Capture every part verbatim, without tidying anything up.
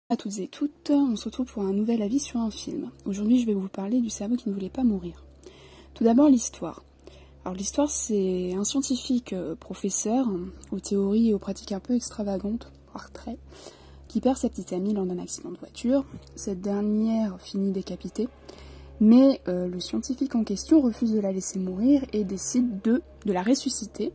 À toutes et toutes, on se retrouve pour un nouvel avis sur un film. Aujourd'hui, je vais vous parler du cerveau qui ne voulait pas mourir. Tout d'abord, l'histoire. Alors l'histoire, c'est un scientifique euh, professeur, aux théories et aux pratiques un peu extravagantes, voire très, qui perd sa petite amie lors d'un accident de voiture. Cette dernière finit décapitée, mais euh, le scientifique en question refuse de la laisser mourir et décide de, de la ressusciter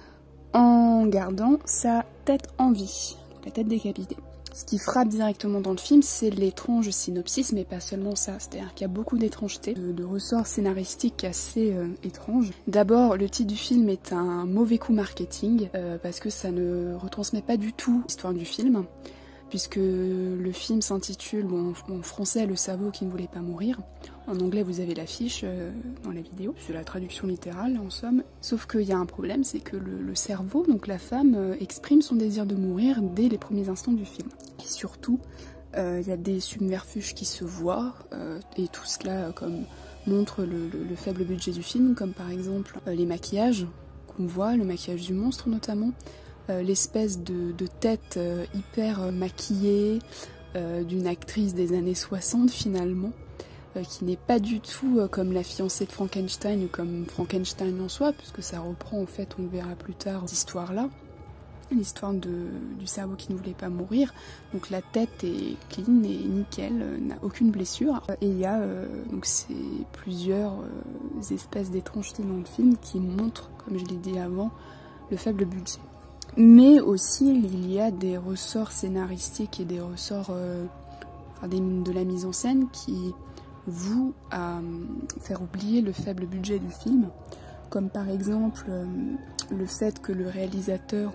en gardant sa tête en vie, donc la tête décapitée. Ce qui frappe directement dans le film, c'est l'étrange synopsis, mais pas seulement ça. C'est-à-dire qu'il y a beaucoup d'étrangeté, de, de ressorts scénaristiques assez euh, étranges. D'abord, le titre du film est un mauvais coup marketing, euh, parce que ça ne retransmet pas du tout l'histoire du film, puisque le film s'intitule, bon, en français, Le cerveau qui ne voulait pas mourir. En anglais, vous avez l'affiche euh, dans la vidéo, c'est la traduction littérale en somme. Sauf qu'il y a un problème, c'est que le, le cerveau, donc la femme, euh, exprime son désir de mourir dès les premiers instants du film. Et surtout, euh, il y a des subterfuges qui se voient, euh, et tout cela euh, comme montre le, le, le faible budget du film, comme par exemple euh, les maquillages qu'on voit, le maquillage du monstre notamment, euh, l'espèce de, de tête euh, hyper euh, maquillée euh, d'une actrice des années soixante finalement, euh, qui n'est pas du tout euh, comme la fiancée de Frankenstein ou comme Frankenstein en soi, puisque ça reprend en fait, on le verra plus tard, cette histoire-là. L'histoire du cerveau qui ne voulait pas mourir. Donc la tête est clean et nickel, euh, n'a aucune blessure. Et il y a euh, donc ces plusieurs euh, espèces d'étrangetés dans le film qui montrent, comme je l'ai dit avant, le faible budget. Mais aussi il y a des ressorts scénaristiques et des ressorts euh, enfin, des, de la mise en scène qui vouent à euh, faire oublier le faible budget du film. Comme par exemple euh, le fait que le réalisateur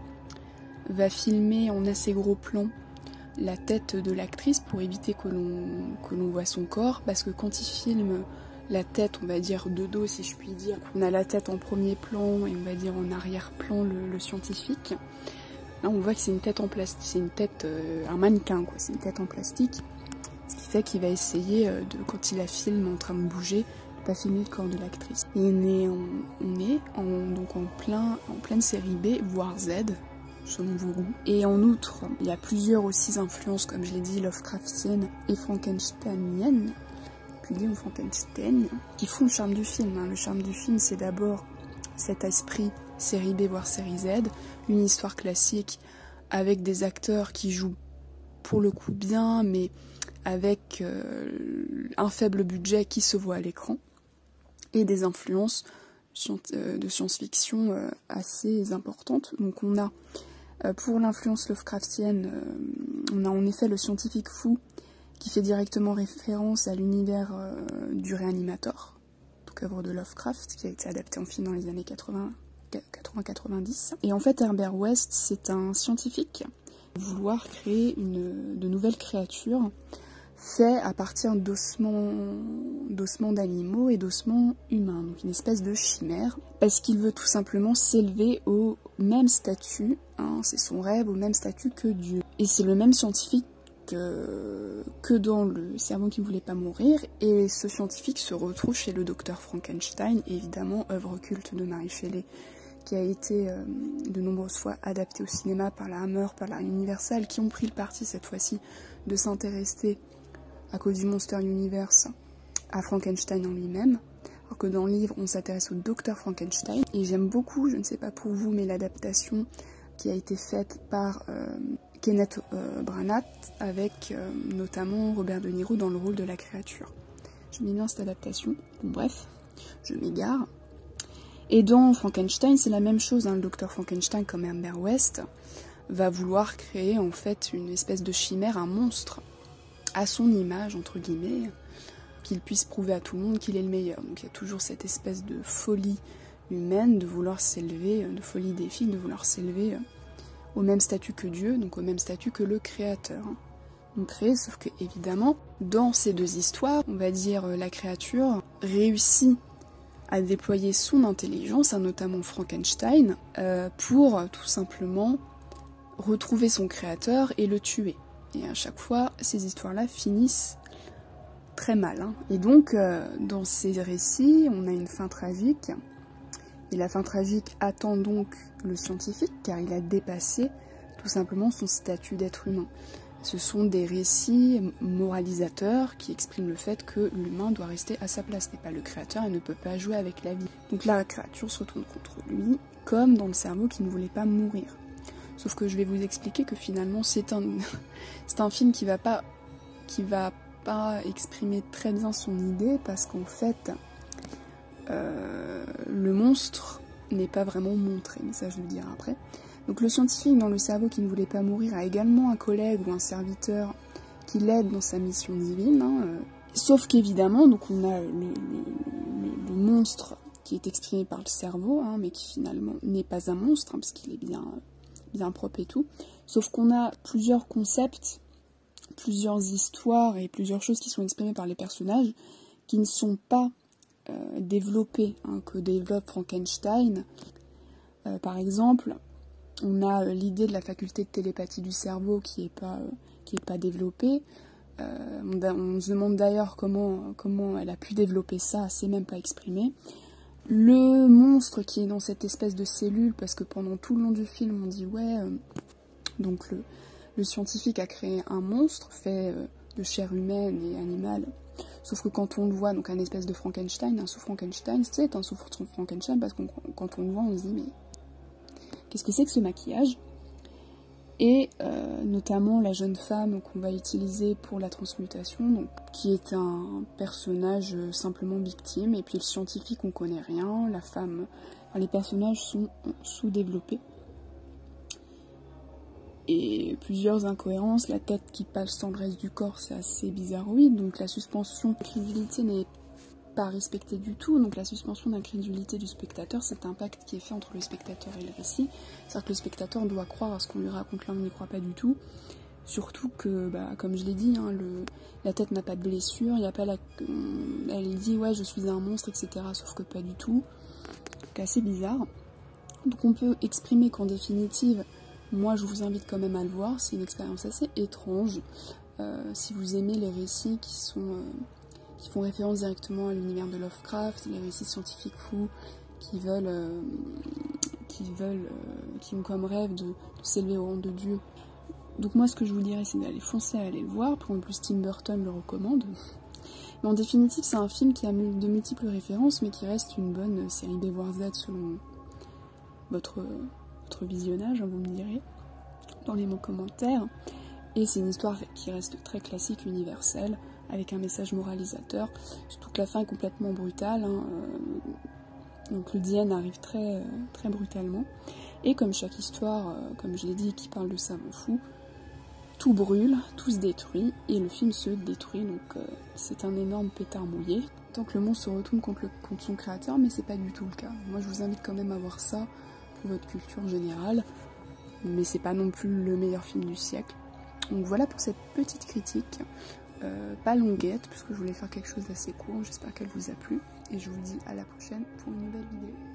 va filmer en assez gros plan la tête de l'actrice pour éviter que l'on que l'on voit son corps, parce que quand il filme la tête, on va dire de dos si je puis dire, on a la tête en premier plan et on va dire en arrière-plan le, le scientifique. Là on voit que c'est une tête en plastique, c'est une tête, euh, un mannequin quoi, c'est une tête en plastique, ce qui fait qu'il va essayer euh, de, quand il la filme en train de bouger, de pas filmer le corps de l'actrice. Et on est, en, on est en, donc en, plein, en pleine série B, voire Z, selon vos goûts. Et en outre, il y a plusieurs aussi influences, comme je l'ai dit, Lovecraftiennes et Frankensteiniennes, puis ou Frankenstein, qui font le charme du film. Hein. Le charme du film, c'est d'abord cet esprit série B, voire série Z, une histoire classique avec des acteurs qui jouent pour le coup bien, mais avec euh, un faible budget qui se voit à l'écran, et des influences de science-fiction assez importantes. Donc on a pour l'influence Lovecraftienne, euh, on a en effet le scientifique fou qui fait directement référence à l'univers euh, du Réanimateur, donc œuvre de Lovecraft, qui a été adapté en film dans les années quatre-vingts quatre-vingt-dix. Et en fait, Herbert West, c'est un scientifique qui va vouloir créer une, de nouvelles créatures faites à partir d'ossements d'ossements d'animaux et d'ossements humains, donc une espèce de chimère, parce qu'il veut tout simplement s'élever au même statut, hein, c'est son rêve, au même statut que Dieu. Et c'est le même scientifique que, que dans Le cerveau qui ne voulait pas mourir, et ce scientifique se retrouve chez le docteur Frankenstein, évidemment œuvre culte de Mary Shelley, qui a été euh, de nombreuses fois adaptée au cinéma par la Hammer, par la Universal, qui ont pris le parti cette fois-ci de s'intéresser, à cause du Monster Universe, à Frankenstein en lui-même, alors que dans le livre, on s'intéresse au docteur Frankenstein. Et j'aime beaucoup, je ne sais pas pour vous, mais l'adaptation qui a été faite par euh, Kenneth euh, Branagh, avec euh, notamment Robert De Niro dans le rôle de la créature. J'aime bien cette adaptation. Bon bref, je m'égare. Et dans Frankenstein, c'est la même chose, hein. Le docteur Frankenstein, comme Herbert West, va vouloir créer en fait une espèce de chimère, un monstre, à son image, entre guillemets, qu'il puisse prouver à tout le monde qu'il est le meilleur. Donc il y a toujours cette espèce de folie humaine de vouloir s'élever, de folie des filles, de vouloir s'élever au même statut que Dieu, donc au même statut que le Créateur. Donc créé, sauf que évidemment, dans ces deux histoires, on va dire la créature réussit à déployer son intelligence, hein, notamment Frankenstein, euh, pour tout simplement retrouver son créateur et le tuer. Et à chaque fois, ces histoires-là finissent très mal. Hein. Et donc, euh, dans ces récits, on a une fin tragique. Et la fin tragique attend donc le scientifique, car il a dépassé tout simplement son statut d'être humain. Ce sont des récits moralisateurs qui expriment le fait que l'humain doit rester à sa place, n'est pas le créateur et ne peut pas jouer avec la vie. Donc la créature se retourne contre lui, comme dans le cerveau qui ne voulait pas mourir. Sauf que je vais vous expliquer que finalement c'est un, c'est un film qui va pas, qui va pas exprimer très bien son idée, parce qu'en fait, euh, le monstre n'est pas vraiment montré, mais ça je le dirai après. Donc le scientifique dans le cerveau qui ne voulait pas mourir a également un collègue ou un serviteur qui l'aide dans sa mission divine. Hein, euh. Sauf qu'évidemment, donc on a le, le, le, le monstre qui est exprimé par le cerveau, hein, mais qui finalement n'est pas un monstre, hein, parce qu'il est bien, bien propre et tout. Sauf qu'on a plusieurs concepts, plusieurs histoires et plusieurs choses qui sont exprimées par les personnages qui ne sont pas euh, développées, hein, que développe Frankenstein. Euh, par exemple, on a euh, l'idée de la faculté de télépathie du cerveau qui n'est pas, euh, qui est pas développée. Euh, on, on se demande d'ailleurs comment, comment elle a pu développer ça, c'est même pas exprimé. Le monstre qui est dans cette espèce de cellule, parce que pendant tout le long du film on dit ouais, euh, donc le, le scientifique a créé un monstre fait euh, de chair humaine et animale. Sauf que quand on le voit, donc un espèce de Frankenstein, un sous-Frankenstein, c'est un sous-Frankenstein parce que quand on le voit on se dit mais qu'est-ce que c'est que ce maquillage? Et euh, notamment la jeune femme qu'on va utiliser pour la transmutation, donc, qui est un personnage simplement victime, et puis le scientifique on connaît rien, la femme, enfin, les personnages sont sous-développés. Et plusieurs incohérences, la tête qui passe dans le reste du corps, c'est assez bizarroïde, donc la suspension de crédulité n'est pas respectée du tout, donc la suspension d'incrédulité du spectateur, c'est un pacte qui est fait entre le spectateur et le récit, c'est-à-dire que le spectateur doit croire à ce qu'on lui raconte, là on n'y croit pas du tout, surtout que, bah, comme je l'ai dit, hein, le, la tête n'a pas de blessure, y a pas la, elle dit ouais je suis un monstre, et cetera, sauf que pas du tout, donc assez bizarre. Donc on peut exprimer qu'en définitive, moi je vous invite quand même à le voir, c'est une expérience assez étrange, euh, si vous aimez les récits qui sont... Euh, qui font référence directement à l'univers de Lovecraft, les récits scientifiques fous qui veulent, euh, qui veulent, euh, qui ont comme rêve de, de s'élever au rang de Dieu. Donc moi ce que je vous dirais c'est d'aller foncer à aller le voir, pour en plus Tim Burton le recommande. Mais en définitive c'est un film qui a de multiples références mais qui reste une bonne série B voire Z selon votre, votre visionnage, vous me direz, dans les mots commentaires. Et c'est une histoire qui reste très classique, universelle, avec un message moralisateur, surtout que la fin est complètement brutale, hein, euh, donc le D N arrive très, euh, très brutalement, et comme chaque histoire, euh, comme je l'ai dit, qui parle de savants fous, tout brûle, tout se détruit, et le film se détruit, donc euh, c'est un énorme pétard mouillé. Tant que le monde se retourne contre, le, contre son créateur, mais c'est pas du tout le cas. Moi je vous invite quand même à voir ça pour votre culture générale, mais c'est pas non plus le meilleur film du siècle. Donc voilà pour cette petite critique. Euh, pas longuette, puisque je voulais faire quelque chose d'assez court, j'espère qu'elle vous a plu, et je vous dis à la prochaine pour une nouvelle vidéo.